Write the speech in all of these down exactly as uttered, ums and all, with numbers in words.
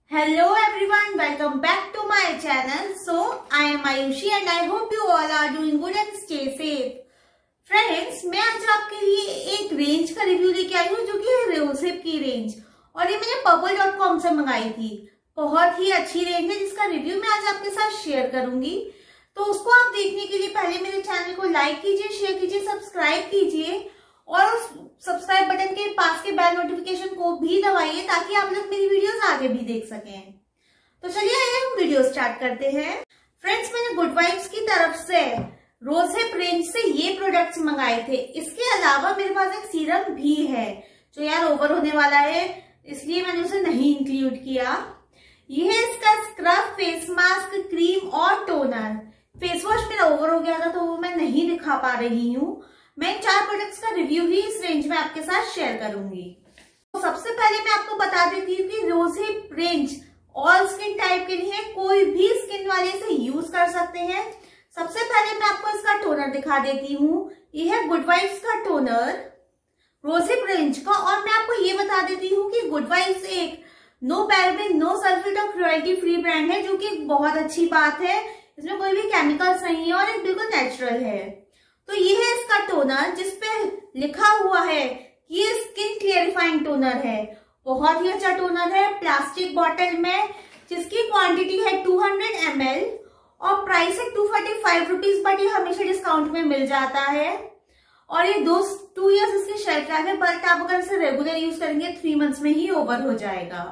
Hello everyone, welcome back to my channel. So I am Ayushi and I hope you all are doing good and stay safe. Friends, मैं आज आपके लिए एक range का review लेके आई हूँ जो कि है रोज़हिप की रेंज, और ये मैंने पर्पल डॉट कॉम से मंगाई थी। बहुत ही अच्छी रेंज है जिसका रिव्यू मैं आज आपके साथ शेयर करूंगी। तो उसको आप देखने के लिए पहले मेरे चैनल को लाइक कीजिए, शेयर कीजिए, सब्सक्राइब कीजिए और उस सब्सक्राइब बटन के पास के बेल नोटिफिकेशन को भी दबाइए ताकि आप लोग मेरी वीडियोस आगे भी देख सकें। तो चलिए आइए हम वीडियो स्टार्ट करते हैं। फ्रेंड्स, मैंने गुड वाइब्स की तरफ से रोज़हिप रेंज से ये प्रोडक्ट्स मंगाए थे। इसके अलावा मेरे पास एक सीरम भी है जो यार ओवर होने वाला है, इसलिए मैंने उसे नहीं इंक्लूड किया। ये है इसका स्क्रब, फेस मास्क, क्रीम और टोनर। फेस वॉश मेरा ओवर हो गया था तो वो मैं नहीं दिखा पा रही हूँ। मैं इन चार प्रोडक्ट्स का रिव्यू ही इस रेंज में आपके साथ शेयर करूंगी। तो सबसे पहले मैं आपको बता देती हूँ कि rosehip range all skin type के लिए, कोई भी स्किन वाले इसे यूज कर सकते हैं। सबसे पहले मैं आपको इसका टोनर दिखा देती हूँ। ये है गुड वाइब्स का टोनर रोज़हिप रेंज का, और मैं आपको ये बता देती हूँ कि गुड वाइब्स एक नो पैराबेन, नो सल्फेट और क्रुएल्टी फ्री ब्रांड है, जो कि एक बहुत अच्छी बात है। इसमें कोई भी केमिकल्स नहीं है और एक बिल्कुल नेचुरल है। तो ये है इसका टोनर जिसपे लिखा हुआ है कि ये स्किन क्लियरिफाइंग टोनर है। बहुत ही अच्छा टोनर है, प्लास्टिक बॉटल में, जिसकी क्वांटिटी है टू हंड्रेड एम एल और प्राइस है two forty five rupees, but ये हमेशा डिस्काउंट में मिल जाता है। और ये दो टू इयर्स इसकी शेल्फ लाइफ है, बट आप अगर इसे रेगुलर यूज करेंगे थ्री मंथ्स में ही ओवर हो जाएगा।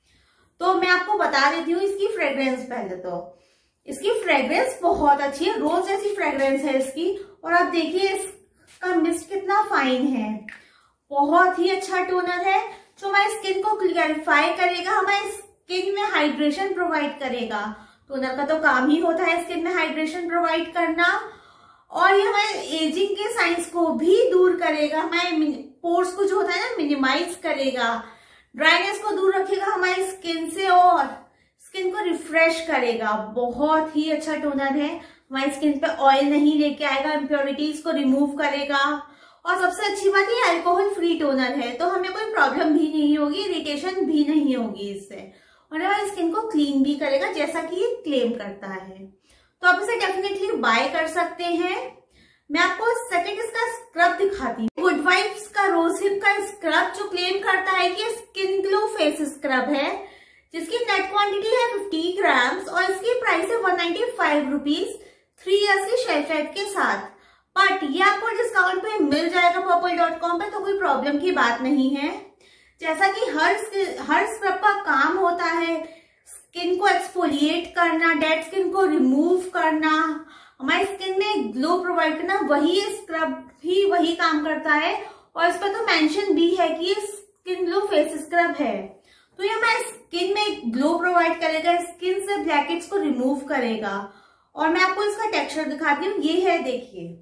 तो मैं आपको बता देती हूँ इसकी फ्रेग्रेंस। पहले तो इसकी फ्रेग्रेंस बहुत अच्छी है, रोज जैसी फ्रेग्रेंस है इसकी। और आप देखिए इसका मिस्ट कितना फाइन है। बहुत ही अच्छा टोनर है जो हमारी स्किन को क्लियरिफाई करेगा, हमारी स्किन में हाइड्रेशन प्रोवाइड करेगा। टोनर का तो काम ही होता है स्किन में हाइड्रेशन प्रोवाइड करना, और ये हमारे एजिंग के साइंस को भी दूर करेगा, हमारे पोर्स को जो होता है ना मिनिमाइज करेगा, ड्राइनेस को दूर रखेगा हमारी स्किन से और स्किन को रिफ्रेश करेगा। बहुत ही अच्छा टोनर है, हमारी स्किन पे ऑयल नहीं लेके आएगा, इम्प्योरिटीज को रिमूव करेगा, और सबसे अच्छी बात ये अल्कोहल फ्री टोनर है, तो हमें कोई प्रॉब्लम भी नहीं होगी, इरिटेशन भी नहीं होगी इससे, और हमारी स्किन को क्लीन भी करेगा जैसा कि ये क्लेम करता है। तो आप इसे डेफिनेटली बाय कर सकते हैं। मैं आपको सेकंड इसका स्क्रब दिखाती हूँ। गुड वाइब्स का रोज़हिप का स्क्रब जो क्लेम करता है कि स्किन ग्लो फेस स्क्रब है, जिसकी नेट क्वांटिटी है फिफ्टी ग्राम्स और इसकी प्राइस है one ninety five rupees, three years की शेल्फ लाइफ के साथ। बट ये आपको डिस्काउंट पे मिल जाएगा पर्पल डॉट कॉम पे, तो कोई प्रॉब्लम की बात नहीं है। जैसा कि हर हर स्क्रब का काम होता है स्किन को एक्सफोलिएट करना, डेड स्किन को रिमूव करना, हमारी स्किन में ग्लो प्रोवाइड करना, वही स्क्रब भी वही काम करता है। और इस पर तो मेंशन भी है कि ये स्किन ग्लो फेस स्क्रब है। तो ये हमारे स्किन में ग्लो प्रोवाइड करेगा, स्किन से ब्लैकेट्स को रिमूव करेगा। और मैं आपको इसका टेक्सचर दिखाती हूँ। ये है, देखिए,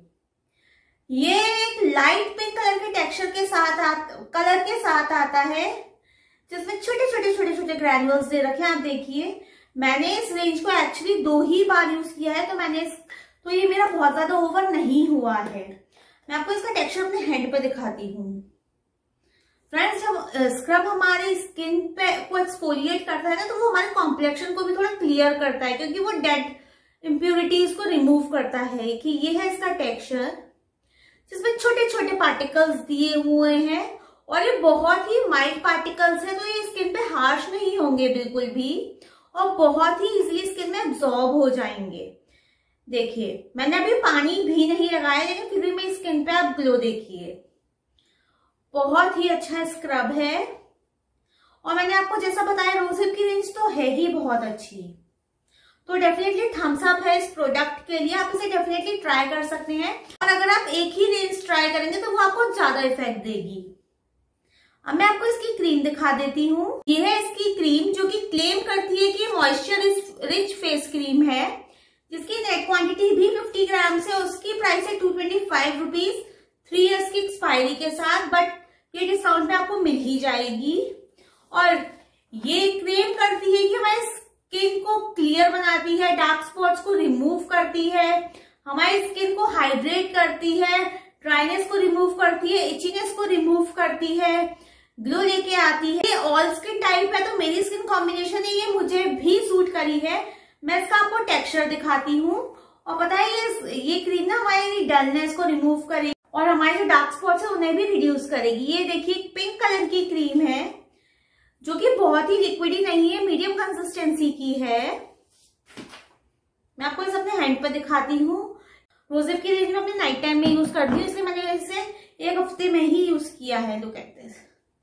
ये एक लाइट पिंक कलर के टेक्सचर के साथ आ, कलर के साथ आता है, जिसमें छोटे छोटे छोटे छोटे ग्रैन्युल्स दे रखे हैं। आप देखिए, मैंने इस रेंज को एक्चुअली दो ही बार यूज किया है, तो मैंने इस, तो ये मेरा बहुत ज्यादा ओवर नहीं हुआ है। मैं आपको इसका टेक्सचर अपने हैंड पे दिखाती हूँ। फ्रेंड्स, जब स्क्रब हमारी स्किन पे को एक्सफोलिएट करता है ना, तो वो हमारे कॉम्प्लेक्शन को भी थोड़ा क्लियर करता है, क्योंकि वो डेड इम्प्योरिटीज को रिमूव करता है। कि ये है इसका टेक्सचर जिसमें छोटे छोटे पार्टिकल्स दिए हुए हैं, और ये बहुत ही माइल्ड पार्टिकल्स है, तो ये स्किन पे हार्श नहीं होंगे बिल्कुल भी, और बहुत ही इजीली स्किन में एब्जॉर्ब हो जाएंगे। देखिए, मैंने अभी पानी भी नहीं लगाया, लेकिन फिर भी मेरी स्किन पे आप ग्लो देखिए। बहुत ही अच्छा स्क्रब है, और मैंने आपको जैसा बताया रोज़हिप की रेंज तो है ही बहुत अच्छी, तो डेफिनेटली थम्स अप है इस प्रोडक्ट के लिए। आप इसे डेफिनेटली ट्राई कर सकते हैं, और अगर आप एक ही रेंज ट्राई करेंगे तो वो आपको ज्यादा इफेक्ट देगी। अब मैं आपको इसकी क्रीम दिखा देती हूँ। ये है इसकी क्रीम जो कि क्लेम करती है कि मॉइस्चर रिच फेस क्रीम है, जिसकी नेट क्वांटिटी भी फिफ्टी ग्राम है। उसकी प्राइस है two twenty five rupees, three years की एक्सपायरी के साथ, बट ये डिस्काउंट में आपको मिल ही जाएगी। और ये क्लेम करती है कि हमारे स्किन को क्लियर बनाती है, डार्क स्पॉट्स को रिमूव करती है, हमारी स्किन को हाइड्रेट करती है, ड्राइनेस को रिमूव करती है, इचिनेस को रिमूव करती है, ग्लो लेके आती है। ये ऑल स्किन टाइप है, तो मेरी स्किन कॉम्बिनेशन है, ये मुझे भी सूट करी है। मैं इसका आपको टेक्सचर दिखाती हूँ। और पता है ये ये क्रीम ना हमारी डलनेस को रिमूव करेगी और हमारे जो डार्क स्पॉट्स है उन्हें भी रिड्यूस करेगी। ये देखिए पिंक कलर की क्रीम है जो कि बहुत ही लिक्विडी नहीं है, मीडियम कंसिस्टेंसी की है। मैं आपको इसे अपने हैंड पर दिखाती हूँ। रोजेब की रेंज में अपने नाइट टाइम में यूज करती हूँ, इसलिए मैंने इसे एक हफ्ते में ही यूज किया है। लुक एट दिस,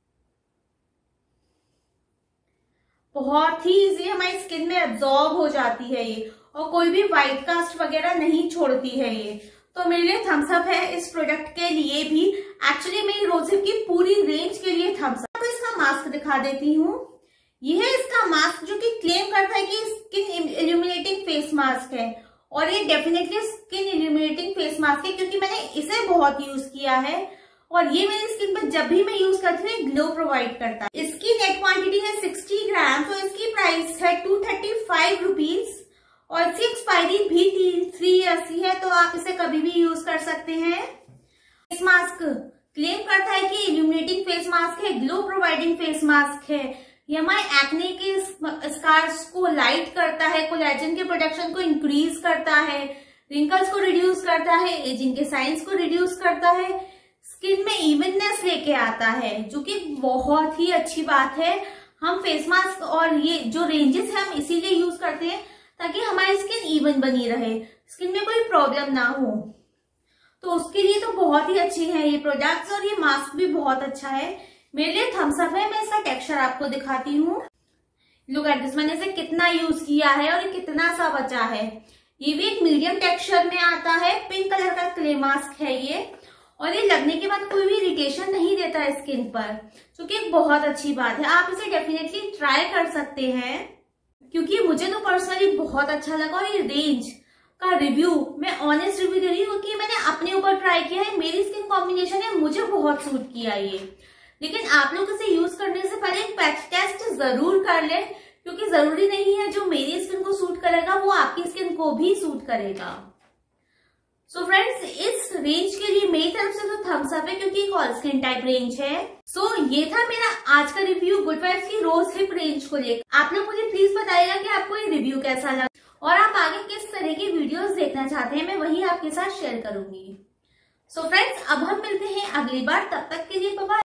बहुत ही इजी हमारी स्किन में एब्जॉर्ब हो जाती है ये, और कोई भी व्हाइट कास्ट वगैरह नहीं छोड़ती है ये। तो मेरे लिए थम्स अप है इस प्रोडक्ट के लिए भी। एक्चुअली मेरी रोजेब की पूरी रेंज के लिए थम्स अप। तो इसका मास्क दिखा देती हूँ। ये है इसका मास्क जो कि क्लेम करता है कि स्किन इल्यूमिनेटिंग फेस मास्क है, और ये definitely skin illuminating face mask है क्योंकि मैंने इसे बहुत यूज किया है और ये मेरी स्किन पर जब भी मैं यूज करती हूँ ग्लो प्रोवाइड करता है। इसकी नेट क्वांटिटी है सिक्सटी ग्राम, तो इसकी प्राइस है टू थर्टी फाइव रुपीज और इसकी एक्सपायरी भी थ्री ईयर्स की है, तो आप इसे कभी भी यूज कर सकते हैं। फेस मास्क क्लेम करता है कि इल्यूमिनेटिंग फेस मास्क है, ग्लो प्रोवाइडिंग फेस मास्क है। ये हमारे एक्ने के स्कार्स को लाइट करता है, कोलेजन के प्रोडक्शन को इंक्रीज करता है, रिंकल्स को रिड्यूस करता है, एजिंग के साइंस को रिड्यूस करता है, स्किन में इवननेस लेके आता है, जो कि बहुत ही अच्छी बात है। हम फेस मास्क और ये जो रेंजेस है हम इसीलिए यूज करते हैं ताकि हमारी स्किन इवन बनी रहे, स्किन में कोई प्रॉब्लम ना हो। तो उसके लिए तो बहुत ही अच्छी है ये प्रोडक्ट्स, और ये मास्क भी बहुत अच्छा है। मेरे लिए थम्स अप है। मैं इसका टेक्सचर आपको दिखाती हूँ। लुक एट दिस, मैंने इसे कितना यूज किया है और कितना सा बचा है। ये भी एक मीडियम टेक्सचर में आता है, पिंक कलर का क्ले मास्क है ये, और ये लगने के बाद कोई भी इरिटेशन नहीं देता है स्किन पर, जो कि एक बहुत अच्छी बात है। आप इसे डेफिनेटली ट्राई कर सकते हैं क्योंकि मुझे तो पर्सनली बहुत अच्छा लगा। और ये रेंज का रिव्यू मैं ऑनेस्ट रिव्यू दे रही हूँ क्योंकि मैंने अपने ऊपर ट्राई किया है, मेरी स्किन कॉम्बिनेशन है, मुझे बहुत सूट किया ये। लेकिन आप लोग इसे यूज करने से पहले एक पैच टेस्ट जरूर कर ले, क्योंकि जरूरी नहीं है जो मेरी स्किन को सूट करेगा वो आपकी स्किन को भी सूट करेगा। सो so फ्रेंड्स, इस रेंज के लिए मेरी तरफ से तो थम्स अप है क्योंकि एक ऑल स्किन टाइप रेंज है। सो so, ये था मेरा आज का रिव्यू गुड वाइब्स की रोज हिप रेंज को लेकर। आप लोग मुझे प्लीज बताइएगा कि आपको ये रिव्यू कैसा लगा और आप आगे किस तरह की वीडियोस देखना चाहते हैं, मैं वही आपके साथ शेयर करूंगी। सो so फ्रेंड्स, अब हम मिलते हैं अगली बार, तब तक के लिए बाय बाय।